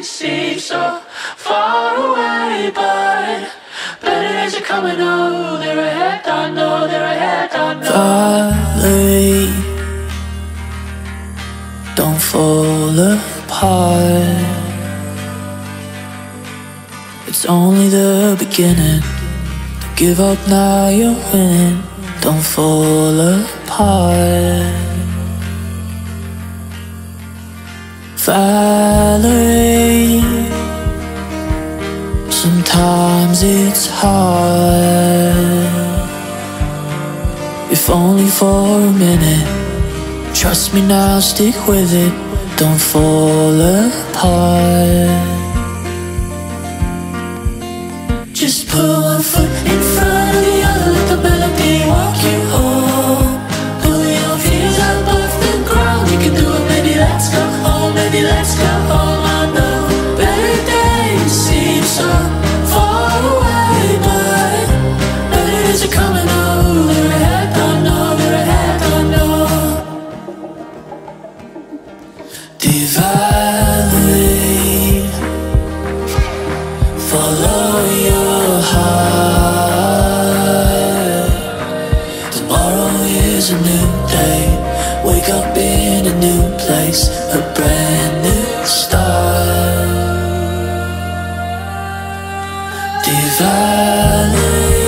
seem so far away, but better days are coming, oh, they're ahead, I know, they're ahead, I know. Valerie, don't fall apart. It's only the beginning. Don't give up now, you're winning. Don't fall apart. Valerie, sometimes it's hard. If only for a minute. Trust me now, stick with it. Don't fall apart. Just put one foot in front of the other, let the melody walk you home. Pull your fears above the ground, you can do it, baby, let's go home, baby, let's go home. I know better days seem so far away, but better days are coming, oh, they're ahead, I know, they're ahead, I know. Valerie, follow your heart. Tomorrow is a new day. Wake up in a new place, a brand new start. Valerie,